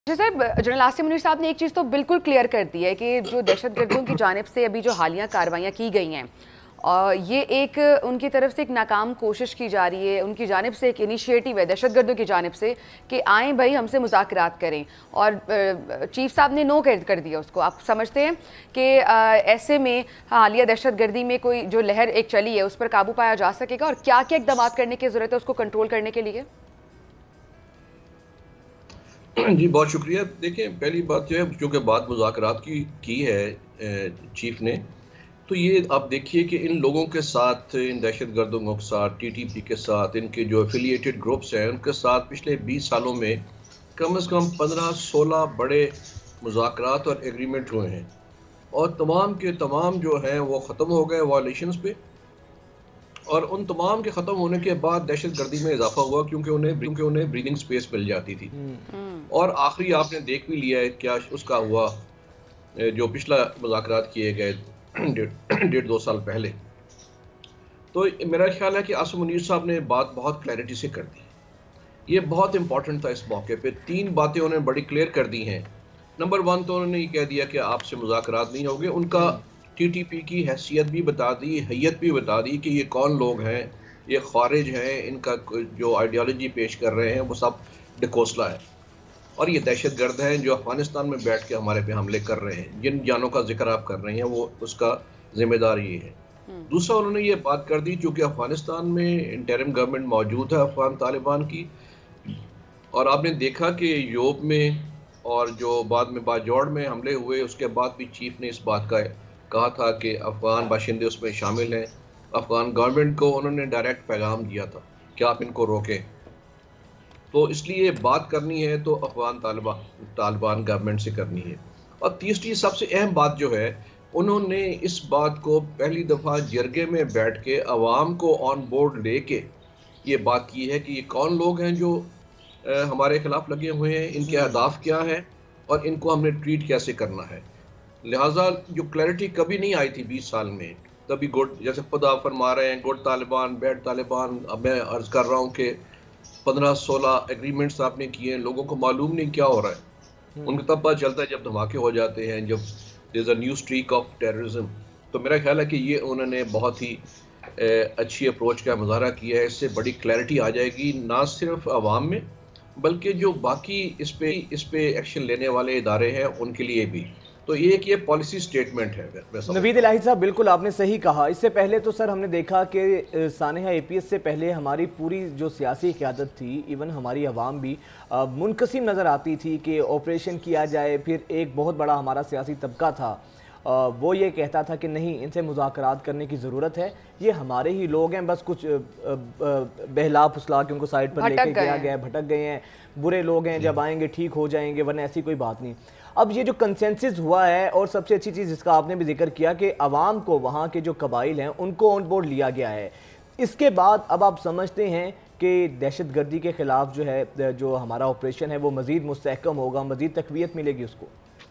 जी sir, general Asim Munir साहब ने एक चीज़ तो बिल्कुल क्लियर कर दी है कि जो दहशतगर्दों की जानिब से अभी जो हालिया कार्रवाइयाँ की गई हैं, और ये एक उनकी तरफ से एक नाकाम कोशिश की जा रही है, उनकी जानिब से एक इनिशिएटिव है दहशतगर्दों की जानिब से कि आएँ भाई हमसे मुज़ाकरात करें, और चीफ साहब ने नो कर दिया उसको। आप समझते हैं कि ऐसे में हालिया दहशतगर्दी में कोई जो लहर एक चली है उस पर काबू पाया जा सकेगा, और क्या क्या इकदाम करने की ज़रूरत है उसको कंट्रोल करने के लिए? जी बहुत शुक्रिया। देखें, पहली बात जो है, चूँकि बात मुज़ाकरात की है चीफ ने, तो ये आप देखिए कि इन लोगों के साथ, इन दहशतगर्दों के साथ, टीटीपी के साथ, इनके जो एफिलिएटेड ग्रुप्स हैं उनके साथ पिछले 20 सालों में कम से कम 15-16 बड़े मुज़ाकरात और एग्रीमेंट हुए हैं, और तमाम के तमाम जो हैं वो ख़त्म हो गए वायलेशंस पे। और उन तमाम के ख़त्म होने के बाद दहशतगर्दी में इजाफा हुआ, क्योंकि उन्हें ब्रीदिंग स्पेस मिल जाती थी। और आखिरी आपने देख भी लिया है क्या उसका हुआ, जो पिछला मुज़ाकरात किए गए डेढ़ 2 साल पहले। तो मेरा ख्याल है कि आसिम मुनीर साहब ने बात बहुत क्लैरिटी से कर दी। ये बहुत इंपॉर्टेंट था। इस मौके पे 3 बातें उन्होंने बड़ी क्लियर कर दी हैं। नंबर 1 तो उन्होंने ये कह दिया कि आपसे मुज़ाकरात नहीं होंगे। उनका टीटीपी की हैसियत भी बता दी, हैयत भी बता दी कि ये कौन लोग हैं, ये ख़ारिज हैं, इनका जो आइडियोलॉजी पेश कर रहे हैं वो सब डिकोसला है, और ये दहशतगर्द हैं जो अफ़गानिस्तान में बैठ के हमारे पे हमले कर रहे हैं। जिन जानों का जिक्र आप कर रहे हैं वो उसका ज़िम्मेदार ये है। दूसरा, उन्होंने ये बात कर दी, चूँकि अफ़गानिस्तान में इंटरिम गवर्नमेंट मौजूद है अफ़गान तालिबान की, और आपने देखा कि यूरोप में और जो बाद में बाजौड़ में हमले हुए उसके बाद भी चीफ ने इस बात का कहा था कि अफ़गान बाशिंदे उसमें शामिल हैं। अफ़गान गवर्नमेंट को उन्होंने डायरेक्ट पैगाम दिया था कि आप इनको रोकें। तो इसलिए बात करनी है तो अफ़गान तालिबान गवर्नमेंट से करनी है। और तीसरी सबसे अहम बात जो है, उन्होंने इस बात को पहली दफ़ा जरगे में बैठ के अवाम को ऑन बोर्ड लेके ये बात की है कि ये कौन लोग हैं जो हमारे खिलाफ लगे हुए हैं, इनके अहदाफ क्या हैं और इनको हमने ट्रीट कैसे करना है। लिहाजा जो क्लैरिटी कभी नहीं आई थी 20 साल में, कभी गुड, जैसे खुद आप फरमा रहे हैं, गुड तालिबान, बैड तालिबान। अब मैं अर्ज़ कर रहा हूँ कि 15-16 एग्रीमेंट्स आपने किए हैं, लोगों को मालूम नहीं क्या हो रहा है। उनको तब पता चलता है जब धमाके हो जाते हैं, जब there is a new streak of terrorism. तो मेरा ख्याल है कि ये उन्होंने बहुत ही अच्छी अप्रोच का मुज़ाहरा किया है। इससे बड़ी क्लैरिटी आ जाएगी, ना सिर्फ आवाम में बल्कि जो बाकी इस पे एक्शन लेने वाले इदारे हैं उनके लिए भी। तो ये पॉलिसी स्टेटमेंट है। नवीद इलाही साहब, बिल्कुल आपने सही कहा। इससे पहले तो सर हमने देखा कि सानेहा एपीएस से पहले हमारी पूरी जो सियासी क़यादत थी, इवन हमारी आवाम भी मुनक़सिम नज़र आती थी कि ऑपरेशन किया जाए। फिर एक बहुत बड़ा हमारा सियासी तबका था, वो ये कहता था कि नहीं, इनसे मुज़ाकरात करने की ज़रूरत है, ये हमारे ही लोग हैं, बस कुछ बहला फुसला के उनको साइड पर लेके गया गया, भटक गए हैं, बुरे लोग हैं, जब आएंगे ठीक हो जाएंगे, वरना ऐसी कोई बात नहीं। अब ये जो कंसेंसस हुआ है, और सबसे अच्छी चीज़ जिसका आपने भी जिक्र किया कि अवाम को, वहाँ के जो कबाइल हैं उनको ऑन बोर्ड लिया गया है। इसके बाद अब आप समझते हैं कि दहशतगर्दी के ख़िलाफ़ जो है, जो हमारा ऑपरेशन है वो मज़ीद मुस्तहकम होगा, मज़ीद तक़वियत मिलेगी उसको?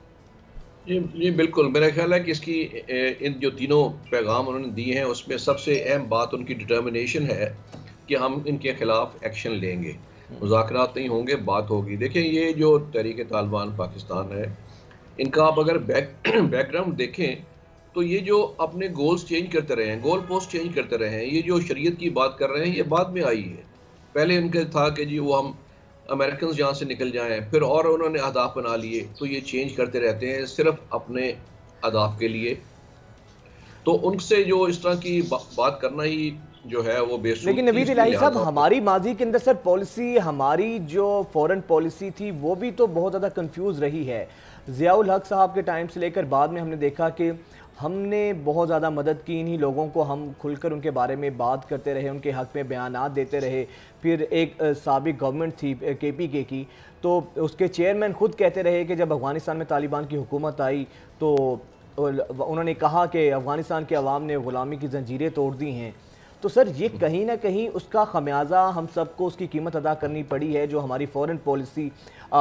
जी बिल्कुल। मेरा ख्याल है कि इसकी इन जो तीनों पैगाम उन्होंने दिए हैं उसमें सबसे अहम बात उनकी डिटर्मिनेशन है कि हम इनके खिलाफ एक्शन लेंगे, मुज़ाकरात नहीं होंगे, बात होगी। देखें, ये जो तहरीक तालिबान पाकिस्तान है, इनका आप अगर बैकग्राउंड देखें तो ये जो अपने गोल्स चेंज करते रहे हैं, गोल पोस्ट चेंज करते रहे हैं, ये जो शरीयत की बात कर रहे हैं ये बाद में आई है। पहले इनका था कि जी वो हम अमेरिकन यहाँ से निकल जाएं, फिर और उन्होंने अहदाफ बना लिए। तो ये चेंज करते रहते हैं सिर्फ अपने अहदाफ के लिए। तो उनसे जो इस तरह की बात करना ही जो है वो बेसूद। लेकिन नवीद इलाही साहब, हमारी माजी के अंदर सर पॉलिसी, हमारी जो फॉरेन पॉलिसी थी वो भी तो बहुत ज़्यादा कंफ्यूज रही है। ज़ियाउल हक साहब के टाइम से लेकर बाद में हमने देखा कि हमने बहुत ज़्यादा मदद की इन्हीं लोगों को, हम खुलकर उनके बारे में बात करते रहे, उनके हक़ में बयानात देते रहे। फिर एक साबिक गवर्नमेंट थी KPK की, तो उसके चेयरमैन खुद कहते रहे कि जब अफ़गानिस्तान में तालिबान की हुकूमत आई तो उन्होंने कहा कि अफ़गानिस्तान के अवाम ने ग़ुलामी की जंजीरें तोड़ दी हैं। तो सर ये कहीं ना कहीं उसका खमियाजा हम सबको उसकी कीमत अदा करनी पड़ी है। जो हमारी फॉरेन पॉलिसी,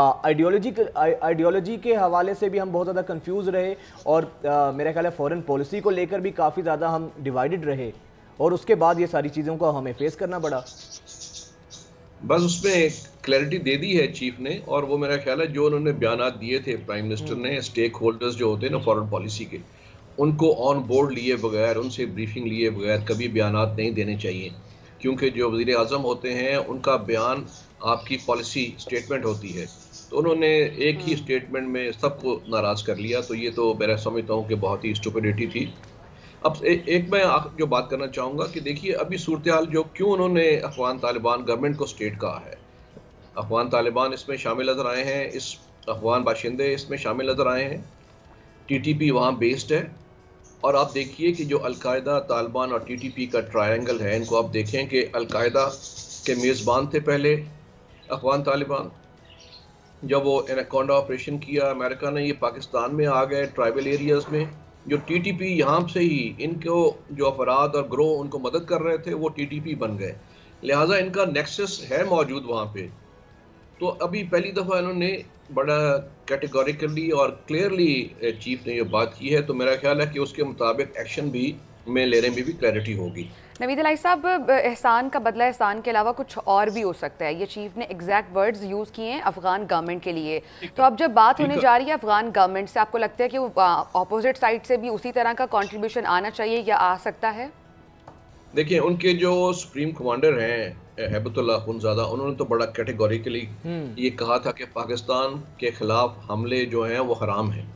आइडियोलॉजी के हवाले से भी हम बहुत ज़्यादा कंफ्यूज रहे, और मेरा ख्याल है फॉरेन पॉलिसी को लेकर भी काफ़ी ज़्यादा हम डिवाइडेड रहे, और उसके बाद ये सारी चीज़ों को हमें फेस करना पड़ा। बस उसमें क्लैरिटी दे दी है चीफ ने, और वो मेरा ख्याल है जो उन्होंने बयानात दिए थे प्राइम मिनिस्टर ने, स्टेक होल्डर्स जो होते हैं ना फॉरेन पॉलिसी के, उनको ऑन बोर्ड लिए बगैर, उनसे ब्रीफिंग लिए बगैर कभी बयानात नहीं देने चाहिए, क्योंकि जो वज़ीर आज़म होते हैं उनका बयान आपकी पॉलिसी स्टेटमेंट होती है। तो उन्होंने एक ही स्टेटमेंट में सबको नाराज़ कर लिया, तो ये तो मैं समझता हूँ कि बहुत ही स्टुपिडिटी थी। अब एक मैं जो बात करना चाहूँगा कि देखिए अभी सूरत हाल जो क्यों उन्होंने अफगान तालिबान गवर्नमेंट को स्टेट कहा है, अफगान तालिबान इसमें शामिल नज़र आए हैं, इस अफगान बाशिंदे इसमें शामिल नज़र आए हैं, टीटीपी वहाँ बेस्ड है। और आप देखिए कि जो अलकायदा, तालिबान और टीटीपी का ट्रायंगल है, इनको आप देखें कि अलकायदा के मेज़बान थे पहले अफगान तालिबान, जब वो एनाकोंडा ऑपरेशन किया अमेरिका ने, ये पाकिस्तान में आ गए ट्राइबल एरियाज़ में। जो टीटीपी यहाँ से ही इनको जो अफराद और ग्रोह उनको मदद कर रहे थे वो टीटीपी बन गए, लिहाजा इनका नेक्सस है मौजूद वहाँ पे। तो अभी पहली दफ़ा इन्होंने बड़ा कैटेगोरिकली और क्लियरली चीफ ने ये बात की है, तो मेरा ख्याल है कि उसके मुताबिक एक्शन भी में लेने में भी क्लैरिटी होगी। नवीद इलाही साहब, एहसान का बदला एहसान के अलावा कुछ और भी हो सकता है, ये चीफ ने एग्जैक्ट वर्ड्स यूज़ किए हैं अफगान गवर्नमेंट के लिए। तो अब जब बात होने जा रही है अफगान गवर्नमेंट से, आपको लगता है कि अपोजिट साइड से भी उसी तरह का कंट्रीब्यूशन आना चाहिए या आ सकता है? देखिए उनके जो सुप्रीम कमांडर हैं हैबतुल्लाह खुनज़ादा, उन्होंने तो बड़ा कैटेगोरिकली ये कहा था कि पाकिस्तान के खिलाफ हमले जो हैं वो हराम हैं।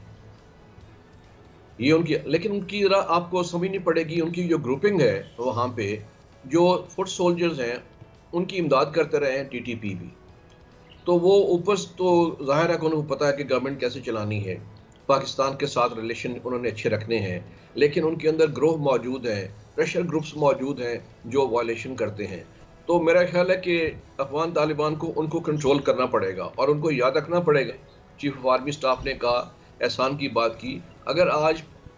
ये उनकी, लेकिन उनकी जरा आपको समझनी पड़ेगी, उनकी जो ग्रुपिंग है वहाँ पे जो फुट सोल्जर्स हैं उनकी इमदाद करते रहे हैं टीटीपी भी, तो वो ऊपर तो जाहिर है कि उनको पता है कि गवर्नमेंट कैसे चलानी है, पाकिस्तान के साथ रिलेशन उन्होंने अच्छे रखने हैं, लेकिन उनके अंदर ग्रोह मौजूद हैं, प्रेशर ग्रुप्स मौजूद हैं जो वायलेशन करते हैं। तो मेरा ख्याल है कि अफगान तालिबान को उनको कंट्रोल करना पड़ेगा, और उनको याद रखना पड़ेगा, चीफ ऑफ आर्मी स्टाफ ने कहा, एहसान की बात की, अगर आज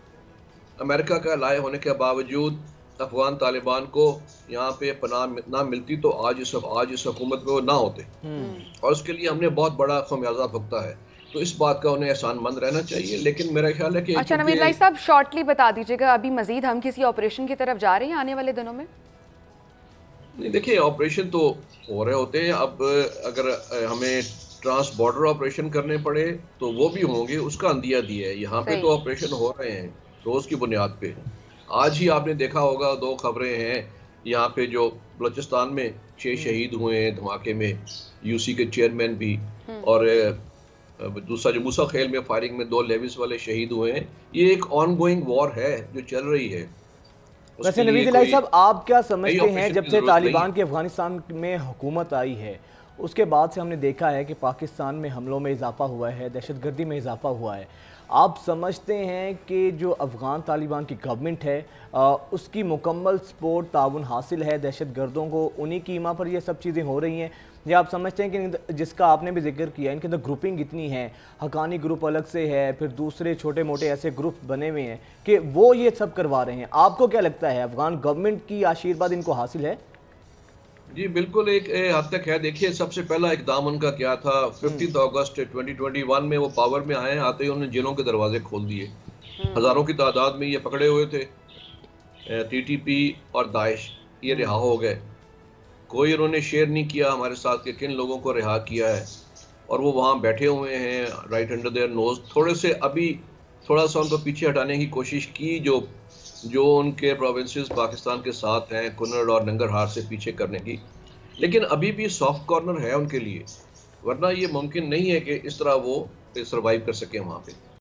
अमेरिका का लाए होने के बावजूद अफगान तालिबान को यहाँ पे पनाह ना मिलती तो आज इस हुकूमत में वो ना होते, और उसके लिए हमने बहुत बड़ा खमियाजा भुगता है। तो इस बात का उन्हें एहसानमंद रहना चाहिए। लेकिन मेरा ख्याल है कि अच्छा नवीद इलाही साहब, शॉर्टली बता दीजिएगा, अभी मजीद हम किसी ऑपरेशन की तरफ जा रहे हैं आने वाले दिनों में? नहीं, देखिए ऑपरेशन तो हो रहे होते हैं, अब अगर हमें ट्रांस बॉर्डर ऑपरेशन करने पड़े तो वो भी होंगे, उसका अंदिया दिया है। यहाँ पे तो ऑपरेशन हो रहे हैं रोज की बुनियाद पे। आज ही आपने देखा होगा 2 खबरें हैं यहाँ पे, जो बलूचिस्तान में 6 शहीद हुए हैं धमाके में, यूसी के चेयरमैन भी, और दूसरा जो मूसा खेल में फायरिंग में 2 लेविस वाले शहीद हुए हैं। ये एक ऑन गोइंग वॉर है जो चल रही है। वैसे नवीद इलाही साहब, आप क्या समझते हैं, जब से तालिबान की अफगानिस्तान में हुकूमत आई है उसके बाद से हमने देखा है कि पाकिस्तान में हमलों में इजाफा हुआ है, दहशतगर्दी में इजाफा हुआ है, आप समझते हैं कि जो अफ़गान तालिबान की गवर्नमेंट है उसकी मुकम्मल सपोर्ट ताउन हासिल है दहशतगर्दों को, उन्हीं की ईमा पर ये सब चीज़ें हो रही हैं, या आप समझते हैं कि जिसका आपने भी जिक्र किया इनके अंदर ग्रुपिंग इतनी है, हकानी ग्रुप अलग से है, फिर दूसरे छोटे मोटे ऐसे ग्रुप बने हुए हैं कि वो ये सब करवा रहे हैं? आपको क्या लगता है, अफ़गान गवर्नमेंट की आशीर्वाद इनको हासिल है? जी बिल्कुल, एक हद तक है। देखिए सबसे पहला इकदाम उनका क्या था, 15 अगस्त 2021 में वो पावर में आए, आते ही उन्होंने जेलों के दरवाजे खोल दिए, हज़ारों की तादाद में ये पकड़े हुए थे, टीटीपी और दाइश, ये रिहा हो गए। कोई उन्होंने शेयर नहीं किया हमारे साथ कि किन लोगों को रिहा किया है, और वो वहाँ बैठे हुए हैं राइट अंडर देयर नोज। थोड़ा सा उनको पीछे हटाने की कोशिश की, जो उनके प्रोविंसेस पाकिस्तान के साथ हैं, कुन्नड़ और नंगरहार से पीछे करने की, लेकिन अभी भी सॉफ्ट कॉर्नर है उनके लिए, वरना ये मुमकिन नहीं है कि इस तरह वो सर्वाइव कर सकें वहाँ पे।